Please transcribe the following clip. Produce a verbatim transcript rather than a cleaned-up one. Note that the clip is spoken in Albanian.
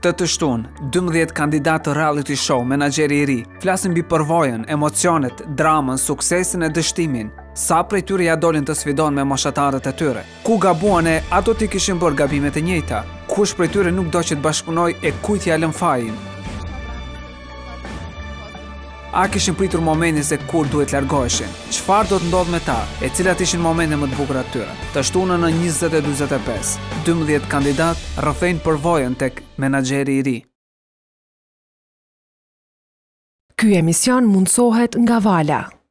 Këtë të shtunë, dymbëdhjetë kandidatë të reality show Menaxheri i ri flasin mbi përvojën, emocionet, dramën, suksesin e dështimin. Sa prej tyre ja dolin të sfidon me moshatarët e tyre. Ku gabuan e ato ti kishin bërë gabimet e njëjta? Kush prej tyre nuk do që të bashkëpunoj e kujt ja lën fajin? A kishin pritur momentin se kur duhet largoheshin? Çfarë do të ndodh me ta? E cilat ishin momentet më të bukura të tyre? Të shtunën në njëzet e njëzet e pesë, dymbëdhjetë kandidatë rrëfejnë përvojën tek Menaxheri i ri. Ky emision mundsohet nga Vala.